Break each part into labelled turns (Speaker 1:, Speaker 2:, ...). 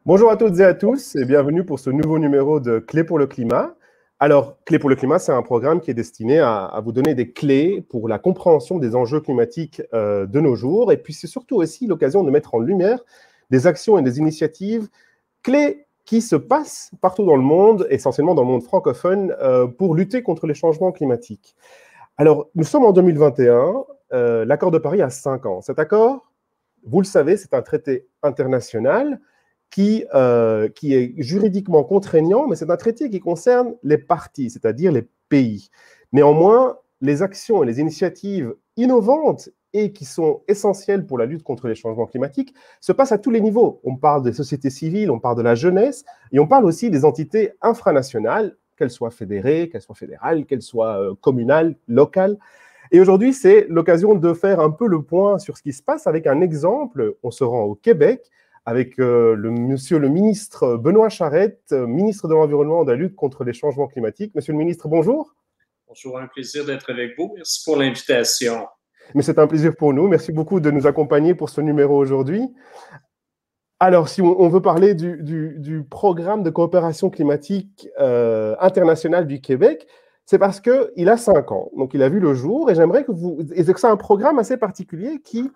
Speaker 1: Bonjour à toutes et à tous et bienvenue pour ce nouveau numéro de Clés pour le climat. Alors, Clés pour le climat, c'est un programme qui est destiné à vous donner des clés pour la compréhension des enjeux climatiques de nos jours. Et puis, c'est surtout aussi l'occasion de mettre en lumière des actions et des initiatives clés qui se passent partout dans le monde, essentiellement dans le monde francophone, pour lutter contre les changements climatiques. Alors, nous sommes en 2021, l'accord de Paris a 5 ans. Cet accord, vous le savez, c'est un traité international qui est juridiquement contraignant, mais c'est un traité qui concerne les parties, c'est-à-dire les pays. Néanmoins, les actions et les initiatives innovantes et qui sont essentielles pour la lutte contre les changements climatiques se passent à tous les niveaux. On parle des sociétés civiles, on parle de la jeunesse, et on parle aussi des entités infranationales, qu'elles soient fédérées, qu'elles soient fédérales, qu'elles soient communales, locales. Et aujourd'hui, c'est l'occasion de faire un peu le point sur ce qui se passe avec un exemple. On se rend au Québec avec monsieur le ministre Benoît Charette, ministre de l'Environnement et de la lutte contre les changements climatiques. Monsieur le ministre, bonjour.
Speaker 2: Bonjour, un plaisir d'être avec vous. Merci pour l'invitation.
Speaker 1: Mais c'est un plaisir pour nous. Merci beaucoup de nous accompagner pour ce numéro aujourd'hui. Alors, si on veut parler du programme de coopération climatique internationale du Québec, c'est parce qu'il a 5 ans. Donc, il a vu le jour et j'aimerais que c'est un programme assez particulier qui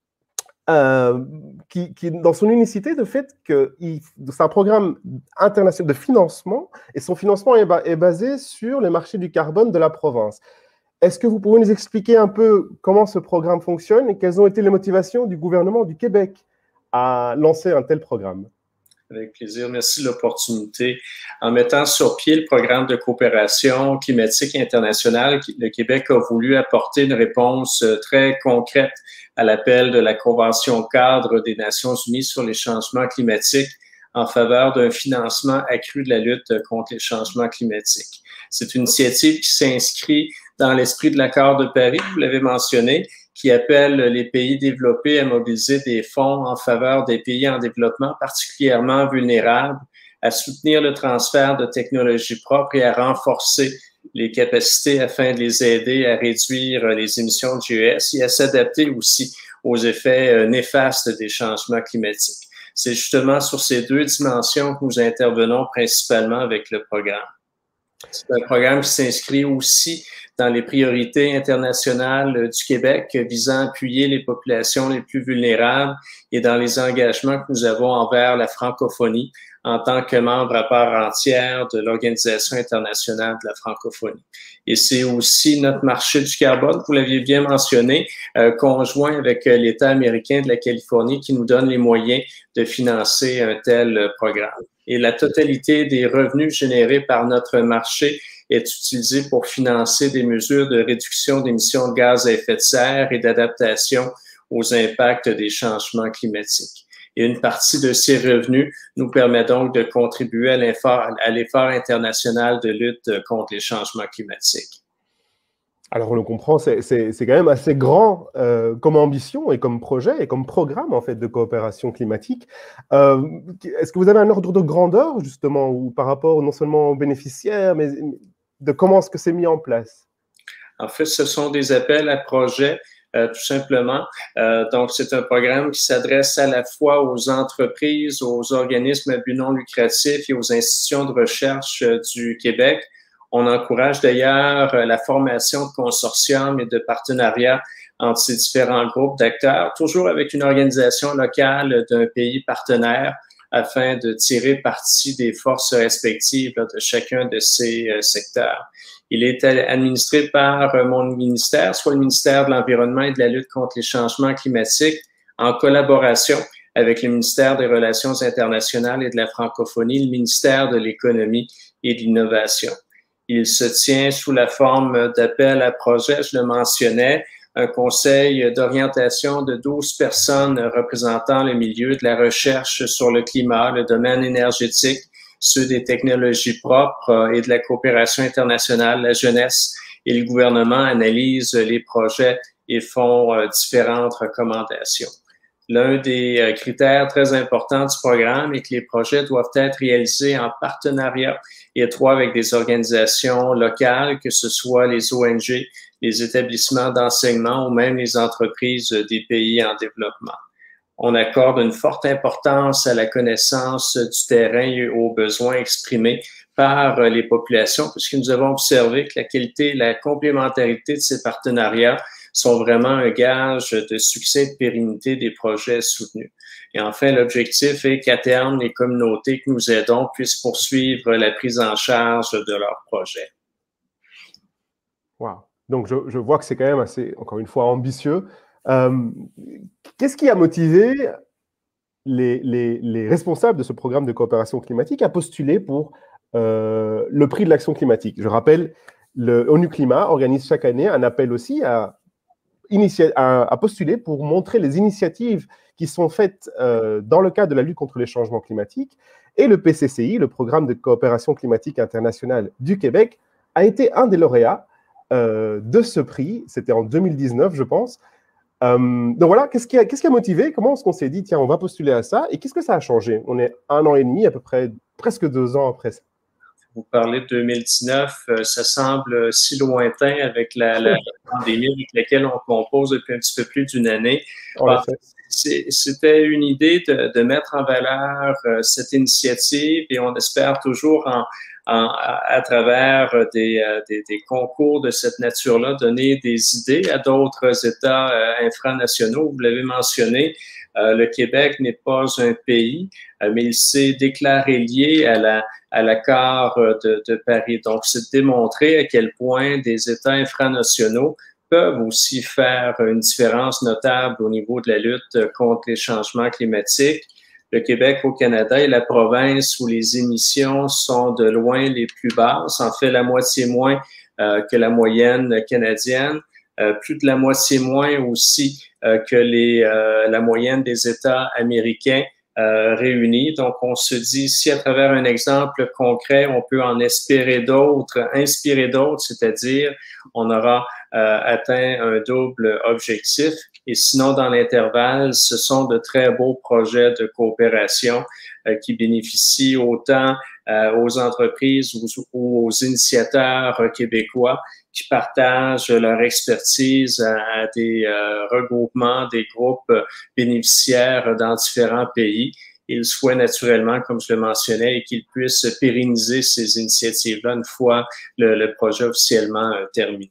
Speaker 1: dans son unicité, de fait que c'est un programme international de financement et son financement est basé sur les marchés du carbone de la province. Est-ce que vous pouvez nous expliquer un peu comment ce programme fonctionne et quelles ont été les motivations du gouvernement du Québec à lancer un tel programme?
Speaker 2: Avec plaisir. Merci de l'opportunité. En mettant sur pied le programme de coopération climatique internationale, le Québec a voulu apporter une réponse très concrète à l'appel de la Convention cadre des Nations unies sur les changements climatiques en faveur d'un financement accru de la lutte contre les changements climatiques. C'est une initiative qui s'inscrit dans l'esprit de l'accord de Paris, vous l'avez mentionné, qui appelle les pays développés à mobiliser des fonds en faveur des pays en développement particulièrement vulnérables, à soutenir le transfert de technologies propres et à renforcer les capacités afin de les aider à réduire les émissions de GES et à s'adapter aussi aux effets néfastes des changements climatiques. C'est justement sur ces deux dimensions que nous intervenons principalement avec le programme. C'est un programme qui s'inscrit aussi dans les priorités internationales du Québec visant à appuyer les populations les plus vulnérables et dans les engagements que nous avons envers la francophonie en tant que membre à part entière de l'Organisation internationale de la francophonie. Et c'est aussi notre marché du carbone, vous l'aviez bien mentionné, conjoint avec l'État américain de la Californie qui nous donne les moyens de financer un tel programme. Et la totalité des revenus générés par notre marché est utilisée pour financer des mesures de réduction d'émissions de gaz à effet de serre et d'adaptation aux impacts des changements climatiques. Et une partie de ces revenus nous permet donc de contribuer à l'effort international de lutte contre les changements climatiques.
Speaker 1: Alors, on le comprend, c'est quand même assez grand comme ambition et comme projet et comme programme en fait de coopération climatique. Est-ce que vous avez un ordre de grandeur justement ou par rapport non seulement aux bénéficiaires, mais de comment est-ce que c'est mis en place?
Speaker 2: En fait, ce sont des appels à projets, tout simplement. Donc, c'est un programme qui s'adresse à la fois aux entreprises, aux organismes à but non lucratif et aux institutions de recherche du Québec. On encourage d'ailleurs la formation de consortiums et de partenariats entre ces différents groupes d'acteurs, toujours avec une organisation locale d'un pays partenaire afin de tirer parti des forces respectives de chacun de ces secteurs. Il est administré par mon ministère, soit le ministère de l'Environnement et de la lutte contre les changements climatiques, en collaboration avec le ministère des Relations internationales et de la francophonie, le ministère de l'Économie et de l'Innovation. Il se tient sous la forme d'appel à projet, je le mentionnais, un conseil d'orientation de 12 personnes représentant le milieu de la recherche sur le climat, le domaine énergétique, ceux des technologies propres et de la coopération internationale, la jeunesse et le gouvernement analysent les projets et font différentes recommandations. L'un des critères très importants du programme est que les projets doivent être réalisés en partenariat étroit avec des organisations locales, que ce soit les ONG, les établissements d'enseignement ou même les entreprises des pays en développement. on accorde une forte importance à la connaissance du terrain et aux besoins exprimés par les populations, puisque nous avons observé que la qualité et la complémentarité de ces partenariats sont vraiment un gage de succès et de pérennité des projets soutenus. Et enfin, l'objectif est qu'à terme, les communautés que nous aidons puissent poursuivre la prise en charge de leurs projets.
Speaker 1: Wow. Donc, je vois que c'est quand même assez, encore une fois, ambitieux. Qu'est-ce qui a motivé les responsables de ce programme de coopération climatique à postuler pour le prix de l'action climatique? Je rappelle, le ONU Climat organise chaque année un appel aussi à postuler pour montrer les initiatives qui sont faites dans le cadre de la lutte contre les changements climatiques. Et le PCCI, le Programme de coopération climatique internationale du Québec, a été un des lauréats de ce prix. C'était en 2019, je pense. Donc voilà, qu'est-ce qui a motivé? Comment est-ce qu'on s'est dit, tiens, on va postuler à ça? Et qu'est-ce que ça a changé? On est 1 an et demi, à peu près, presque 2 ans après ça.
Speaker 2: Vous parlez de 2019, ça semble si lointain avec la pandémie avec laquelle on compose depuis un petit peu plus d'une année. C'était une idée de mettre en valeur cette initiative et on espère toujours à travers des concours de cette nature-là donner des idées à d'autres États infranationaux. Vous l'avez mentionné, le Québec n'est pas un pays, mais il s'est déclaré lié à l'accord de Paris. Donc, c'est de démontrer à quel point des États infranationaux peuvent aussi faire une différence notable au niveau de la lutte contre les changements climatiques. Le Québec au Canada est la province où les émissions sont de loin les plus basses, en fait la moitié moins que la moyenne canadienne, plus de la moitié moins aussi que la moyenne des États américains réunis. Donc, on se dit, si à travers un exemple concret, on peut en inspirer d'autres, c'est-à-dire on aura atteint un double objectif. Et sinon, dans l'intervalle, ce sont de très beaux projets de coopération qui bénéficient autant aux entreprises ou aux initiateurs québécois qui partagent leur expertise à des regroupements, des groupes bénéficiaires dans différents pays. Il souhaite naturellement, comme je le mentionnais, et qu'ils puissent pérenniser ces initiatives-là une fois le projet officiellement terminé.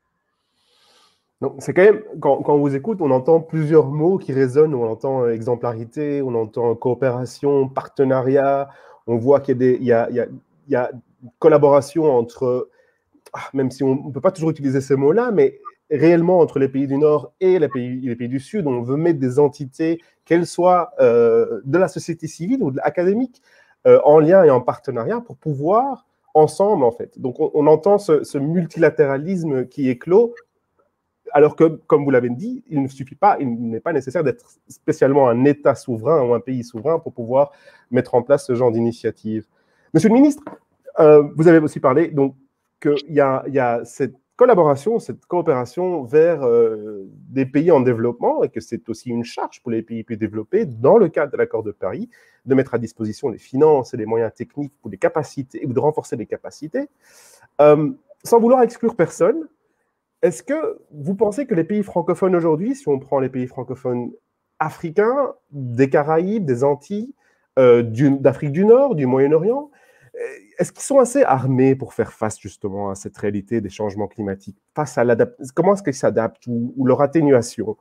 Speaker 1: Donc, c'est quand même, quand on vous écoute, on entend plusieurs mots qui résonnent. On entend exemplarité, on entend coopération, partenariat. On voit qu'il y a une collaboration entre, même si on ne peut pas toujours utiliser ces mots-là, mais réellement entre les pays du Nord et les pays du Sud, on veut mettre des entités, qu'elles soient de la société civile ou de l'académique, en lien et en partenariat pour pouvoir ensemble, en fait. Donc, on entend ce multilatéralisme qui éclot. Alors que, comme vous l'avez dit, il ne suffit pas, il n'est pas nécessaire d'être spécialement un État souverain ou un pays souverain pour pouvoir mettre en place ce genre d'initiative. Monsieur le ministre, vous avez aussi parlé donc qu'il y a cette collaboration, cette coopération vers des pays en développement et que c'est aussi une charge pour les pays plus développés, dans le cadre de l'accord de Paris, de mettre à disposition les finances et les moyens techniques pour les capacités, ou de renforcer les capacités. Sans vouloir exclure personne, est-ce que vous pensez que les pays francophones aujourd'hui, si on prend les pays francophones africains, des Caraïbes, des Antilles, d'Afrique du Nord, du Moyen-Orient, est-ce qu'ils sont assez armés pour faire face justement à cette réalité des changements climatiques, face à comment est-ce qu'ils s'adaptent ou leur atténuation?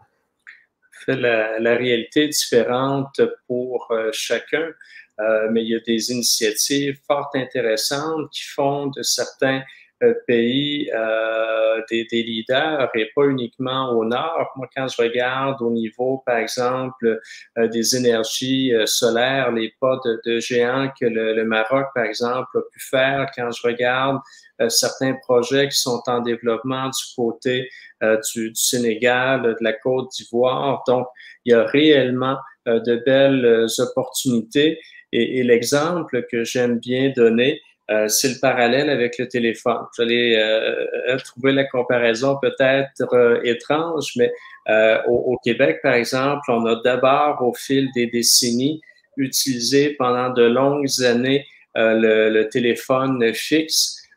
Speaker 2: La réalité est différente pour chacun, mais il y a des initiatives fort intéressantes qui font de certains pays des leaders et pas uniquement au nord. Moi, quand je regarde au niveau, par exemple, des énergies solaires, les pas de géants que le Maroc, par exemple, a pu faire, quand je regarde certains projets qui sont en développement du côté du Sénégal, de la Côte d'Ivoire. Donc, il y a réellement de belles opportunités. Et l'exemple que j'aime bien donner, c'est le parallèle avec le téléphone. Vous allez trouver la comparaison peut-être étrange, mais au Québec, par exemple, on a d'abord, au fil des décennies, utilisé pendant de longues années le téléphone fixe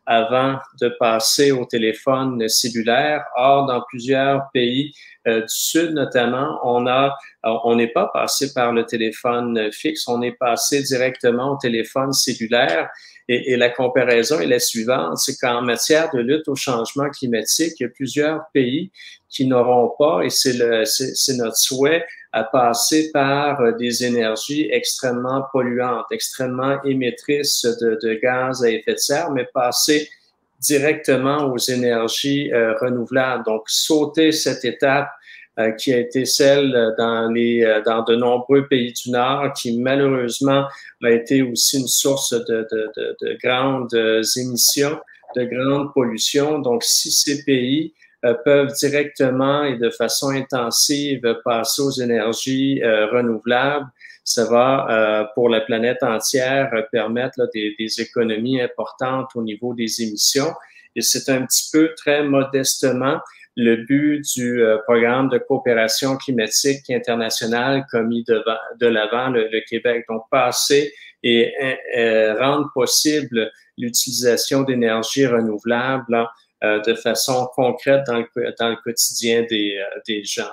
Speaker 2: avant de passer au téléphone cellulaire. Or, dans plusieurs pays du Sud notamment, on n'est pas passé par le téléphone fixe, on est passé directement au téléphone cellulaire. Et la comparaison est la suivante, c'est qu'en matière de lutte au changement climatique, il y a plusieurs pays qui n'auront pas, et c'est notre souhait, à passer par des énergies extrêmement polluantes, extrêmement émettrices de gaz à effet de serre, mais passer directement aux énergies renouvelables. Donc, sauter cette étape qui a été celle dans de nombreux pays du Nord, qui malheureusement a été aussi une source de grandes émissions, de grandes pollutions. Donc, si ces pays peuvent directement et de façon intensive passer aux énergies renouvelables, ça va, pour la planète entière, permettre là, des économies importantes au niveau des émissions. Et c'est un petit peu, très modestement, le but du programme de coopération climatique internationale qu'a mis de l'avant le Québec. Donc, passer et rendre possible l'utilisation d'énergies renouvelables de façon concrète dans le quotidien des gens.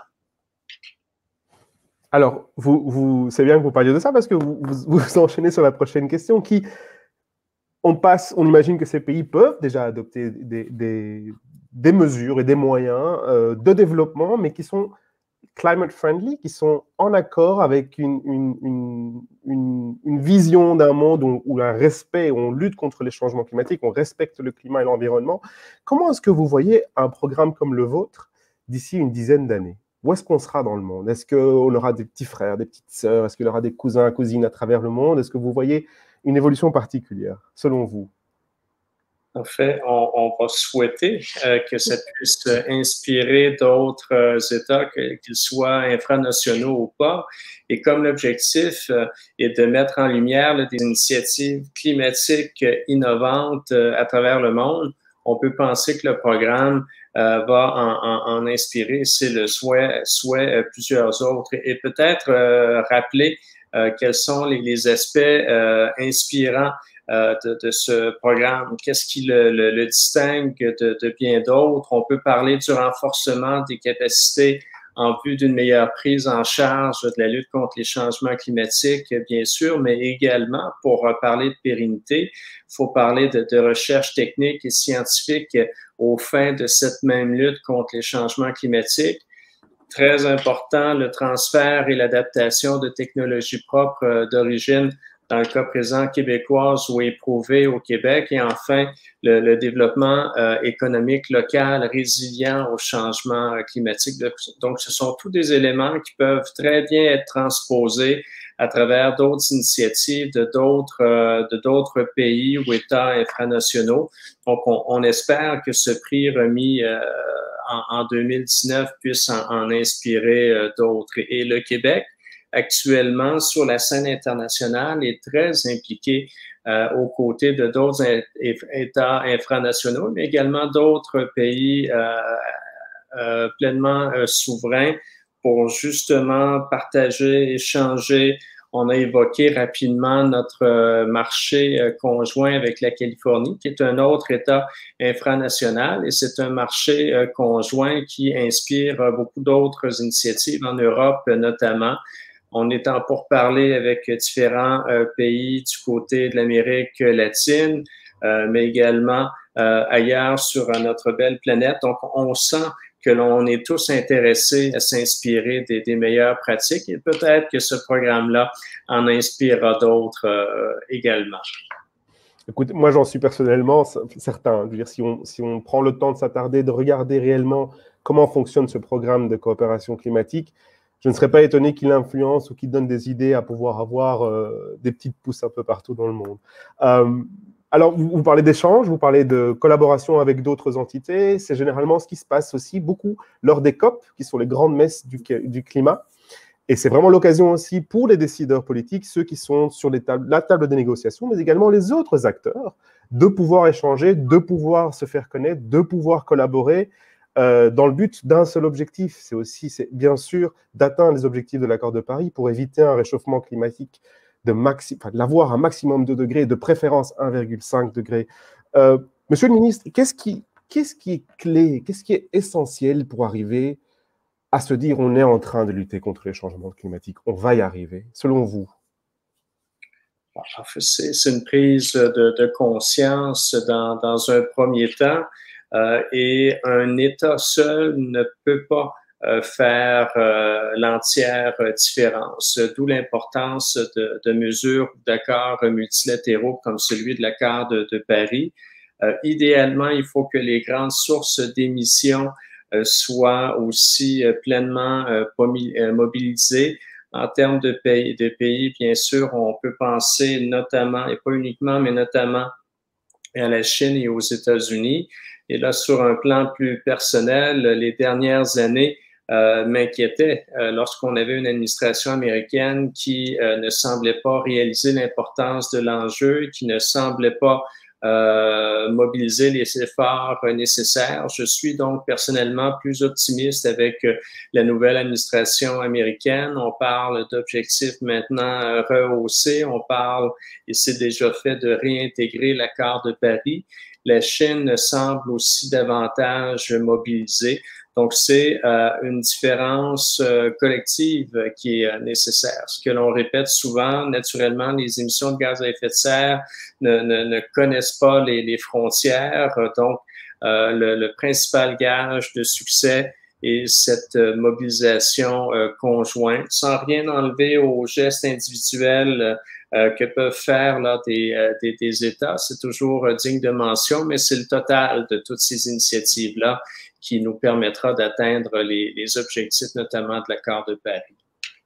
Speaker 1: Alors, c'est bien que vous parliez de ça parce que vous enchaînez sur la prochaine question qui, on imagine que ces pays peuvent déjà adopter des mesures et des moyens de développement, mais qui sont climate friendly, qui sont en accord avec une vision d'un monde où un respect, où on lutte contre les changements climatiques, on respecte le climat et l'environnement. Comment est-ce que vous voyez un programme comme le vôtre d'ici une dizaine d'années? Où est-ce qu'on sera dans le monde? Est-ce qu'on aura des petits frères, des petites sœurs? Est-ce qu'il y aura des cousins, cousines à travers le monde? Est-ce que vous voyez une évolution particulière, selon vous?
Speaker 2: En fait, on va souhaiter que ça puisse inspirer d'autres États, qu'ils soient infranationaux ou pas. Et comme l'objectif est de mettre en lumière des initiatives climatiques innovantes à travers le monde, on peut penser que le programme va en inspirer, c'est le souhait plusieurs autres. Et peut-être rappeler quels sont les aspects inspirants de ce programme. Qu'est-ce qui le distingue de bien d'autres? On peut parler du renforcement des capacités en vue d'une meilleure prise en charge de la lutte contre les changements climatiques, bien sûr, mais également, pour parler de pérennité, il faut parler de recherche technique et scientifique aux fins de cette même lutte contre les changements climatiques. Très important, le transfert et l'adaptation de technologies propres d'origine, dans le cas présent québécoise ou éprouvée au Québec, et enfin le développement économique local résilient au changement climatique. Donc, ce sont tous des éléments qui peuvent très bien être transposés à travers d'autres initiatives de d'autres pays ou États infranationaux. Donc, on espère que ce prix remis en 2019 puisse en inspirer d'autres. Et le Québec, actuellement, sur la scène internationale, est très impliqué aux côtés de d'autres États infranationaux, mais également d'autres pays pleinement souverains pour justement partager, échanger. On a évoqué rapidement notre marché conjoint avec la Californie, qui est un autre État infranational, et c'est un marché conjoint qui inspire beaucoup d'autres initiatives en Europe notamment. On est en pourparlers avec différents pays du côté de l'Amérique latine, mais également ailleurs sur notre belle planète. Donc, on sent que l'on est tous intéressés à s'inspirer des meilleures pratiques, et peut-être que ce programme-là en inspirera d'autres également.
Speaker 1: Écoute, moi j'en suis personnellement certain. Je veux dire, si on prend le temps de s'attarder, de regarder réellement comment fonctionne ce programme de coopération climatique, je ne serais pas étonné qu'il influence ou qu'il donne des idées à pouvoir avoir des petites pousses un peu partout dans le monde. Alors, vous parlez d'échanges, vous parlez de collaboration avec d'autres entités. C'est généralement ce qui se passe aussi beaucoup lors des COP, qui sont les grandes messes du climat. Et c'est vraiment l'occasion aussi pour les décideurs politiques, ceux qui sont sur la table des négociations, mais également les autres acteurs, de pouvoir échanger, de pouvoir se faire connaître, de pouvoir collaborer dans le but d'un seul objectif. C'est bien sûr d'atteindre les objectifs de l'accord de Paris pour éviter un réchauffement climatique d'avoir un maximum de degrés, de préférence 1,5 degré. Monsieur le ministre, qu'est-ce qui est clé, qu'est-ce qui est essentiel pour arriver à se dire on est en train de lutter contre les changements climatiques, on va y arriver, selon vous?
Speaker 2: C'est une prise de conscience dans un premier temps et un État seul ne peut pas faire l'entière différence, d'où l'importance de mesures, d'accords multilatéraux comme celui de l'accord de Paris. Idéalement, il faut que les grandes sources d'émissions soient aussi pleinement mobilisées. En termes de pays, bien sûr, on peut penser notamment, et pas uniquement, mais notamment à la Chine et aux États-Unis. Et là, sur un plan plus personnel, les dernières années m'inquiétaient lorsqu'on avait une administration américaine qui ne semblait pas réaliser l'importance de l'enjeu, qui ne semblait pas mobiliser les efforts nécessaires. Je suis donc personnellement plus optimiste avec la nouvelle administration américaine. On parle d'objectifs maintenant rehaussés. On parle, et c'est déjà fait, de réintégrer l'accord de Paris. La Chine semble aussi davantage mobilisée. Donc, c'est une différence collective qui est nécessaire. Ce que l'on répète souvent, naturellement, les émissions de gaz à effet de serre ne connaissent pas les frontières. Donc, le principal gage de succès est cette mobilisation conjointe, sans rien enlever aux gestes individuels que peuvent faire là, des États. C'est toujours digne de mention, mais c'est le total de toutes ces initiatives-là qui nous permettra d'atteindre les objectifs, notamment de l'accord de Paris.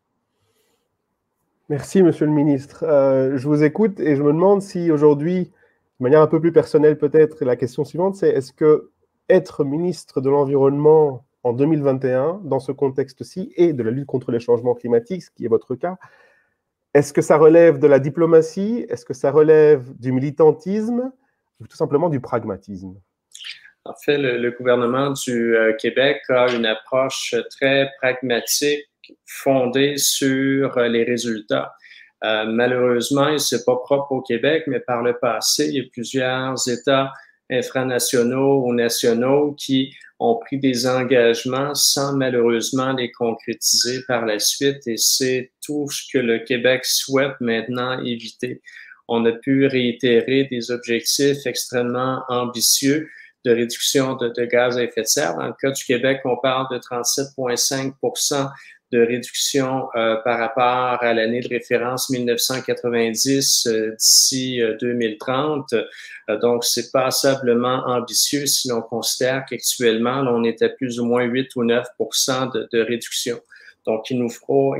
Speaker 1: Merci, Monsieur le ministre. Je vous écoute et je me demande si aujourd'hui, de manière un peu plus personnelle peut-être, la question suivante, c'est est-ce que être ministre de l'Environnement en 2021, dans ce contexte-ci, et de la lutte contre les changements climatiques, ce qui est votre cas, est-ce que ça relève de la diplomatie? Est-ce que ça relève du militantisme ou tout simplement du pragmatisme?
Speaker 2: En fait, le gouvernement du Québec a une approche très pragmatique fondée sur les résultats. Malheureusement, et c'est pas propre au Québec, mais par le passé, il y a plusieurs États infranationaux ou nationaux qui ont pris des engagements sans malheureusement les concrétiser par la suite. Et c'est tout ce que le Québec souhaite maintenant éviter. On a pu réitérer des objectifs extrêmement ambitieux de réduction de gaz à effet de serre. Dans le cas du Québec, on parle de 37,5% de réduction par rapport à l'année de référence 1990 d'ici 2030. Donc, c'est passablement ambitieux si l'on considère qu'actuellement, on est à plus ou moins 8 ou 9% de réduction. Donc, il nous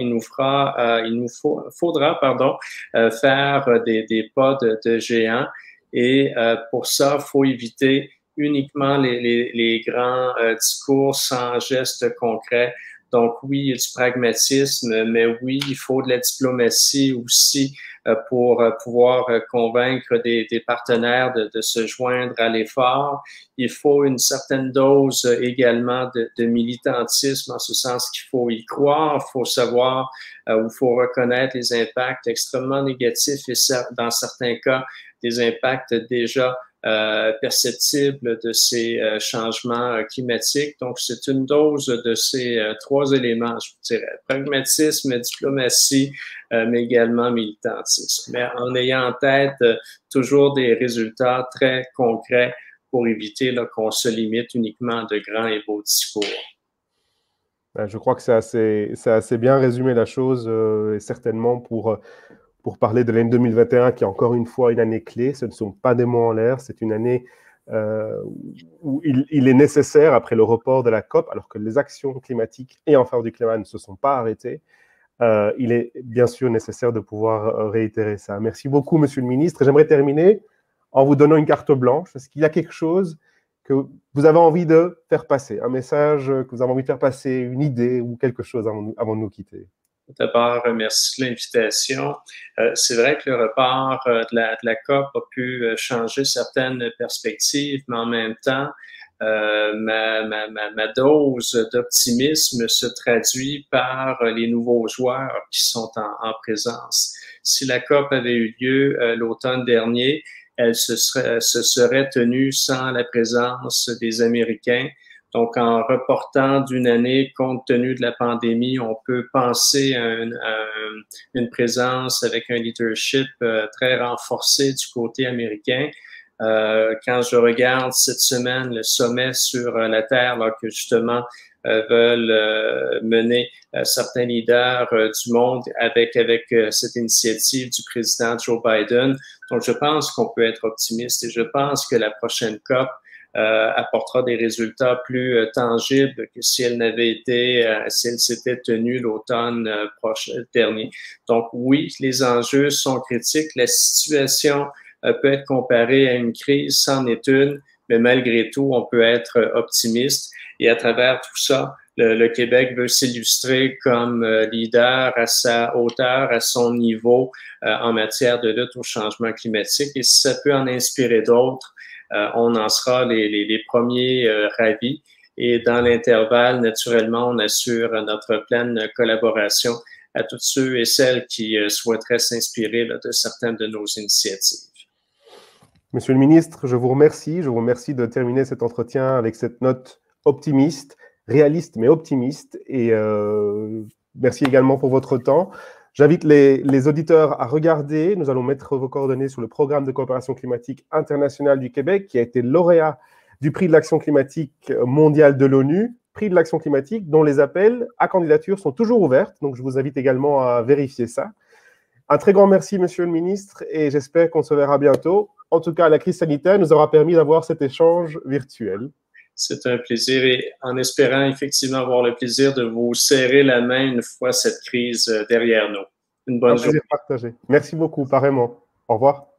Speaker 2: faudra faire des pas de géants. Et pour ça, il faut éviter uniquement les grands discours sans gestes concrets. Donc oui, il y a du pragmatisme, mais oui, il faut de la diplomatie aussi pour pouvoir convaincre des partenaires de se joindre à l'effort. Il faut une certaine dose également de militantisme, en ce sens qu'il faut y croire, il faut savoir il faut reconnaître les impacts extrêmement négatifs et dans certains cas, des impacts déjà perceptible de ces changements climatiques. Donc, c'est une dose de ces trois éléments, je vous dirais. Pragmatisme, diplomatie, mais également militantisme. Mais en ayant en tête toujours des résultats très concrets pour éviter qu'on se limite uniquement à de grands et beaux discours.
Speaker 1: Je crois que c'est assez bien résumé la chose, et certainement pour parler de l'année 2021, qui est encore une fois une année clé. Ce ne sont pas des mots en l'air, c'est une année où il est nécessaire, après le report de la COP, alors que les actions climatiques et en faveur du climat ne se sont pas arrêtées, il est bien sûr nécessaire de pouvoir réitérer ça. Merci beaucoup, Monsieur le Ministre. J'aimerais terminer en vous donnant une carte blanche. Est-ce qu'il y a quelque chose que vous avez envie de faire passer, un message que vous avez envie de faire passer, une idée ou quelque chose avant de nous quitter?
Speaker 2: D'abord, merci de l'invitation. C'est vrai que le report de la COP a pu changer certaines perspectives, mais en même temps, ma dose d'optimisme se traduit par les nouveaux joueurs qui sont en présence. Si la COP avait eu lieu l'automne dernier, elle se serait tenue sans la présence des Américains. Donc, en reportant d'une année, compte tenu de la pandémie, on peut penser à une présence avec un leadership très renforcé du côté américain. Quand je regarde cette semaine le sommet sur la Terre, là, que justement veulent mener certains leaders du monde avec cette initiative du président Joe Biden. Donc, je pense qu'on peut être optimiste et je pense que la prochaine COP apportera des résultats plus tangibles que si elle n'avait été, si elle s'était tenue l'automne dernier. Donc oui, les enjeux sont critiques. La situation peut être comparée à une crise, c'en est une, mais malgré tout, on peut être optimiste. Et à travers tout ça, le Québec veut s'illustrer comme leader à sa hauteur, à son niveau en matière de lutte au changement climatique. Et si ça peut en inspirer d'autres, on en sera les premiers ravis. Et dans l'intervalle, naturellement, on assure notre pleine collaboration à tous ceux et celles qui souhaiteraient s'inspirer de certaines de nos initiatives.
Speaker 1: Monsieur le ministre, je vous remercie. Je vous remercie de terminer cet entretien avec cette note optimiste, réaliste mais optimiste. Et merci également pour votre temps. J'invite les auditeurs à regarder. Nous allons mettre vos coordonnées sur le programme de coopération climatique internationale du Québec, qui a été lauréat du prix de l'action climatique mondiale de l'ONU, prix de l'action climatique dont les appels à candidature sont toujours ouverts. Donc, je vous invite également à vérifier ça. Un très grand merci, monsieur le ministre, et j'espère qu'on se verra bientôt. En tout cas, la crise sanitaire nous aura permis d'avoir cet échange virtuel.
Speaker 2: C'est un plaisir et en espérant effectivement avoir le plaisir de vous serrer la main une fois cette crise derrière nous. Une bonne journée.
Speaker 1: Un plaisir partagé. Merci beaucoup, pareillement. Au revoir.